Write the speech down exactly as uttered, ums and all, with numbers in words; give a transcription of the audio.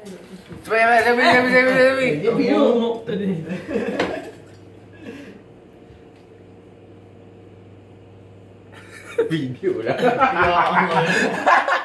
Cepat cepat Zabi Zabi Zabi Zabi. Dia bingung tadi. Video lah. Ya Allah.